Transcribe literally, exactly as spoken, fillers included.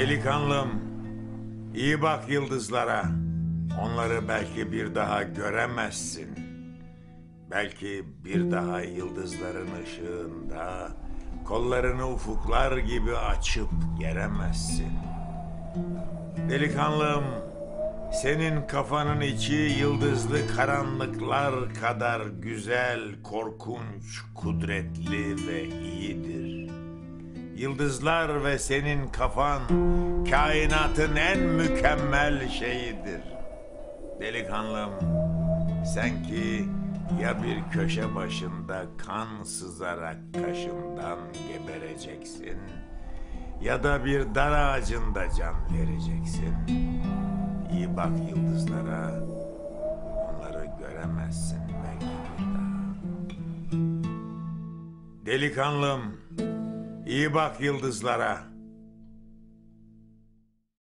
Delikanlım, iyi bak yıldızlara. Onları belki bir daha göremezsin. Belki bir daha yıldızların ışığında kollarını ufuklar gibi açıp geremezsin. Delikanlım, senin kafanın içi yıldızlı karanlıklar kadar güzel, korkunç, kudretli ve iyidir. Yıldızlar ve senin kafan kainatın en mükemmel şeyidir. Delikanlım, sen ki ya bir köşe başında kan sızarak kaşından gebereceksin ya da bir dar ağacında can vereceksin. İyi bak yıldızlara, onları göremezsin belki bir daha. Delikanlım, iyi bak yıldızlara.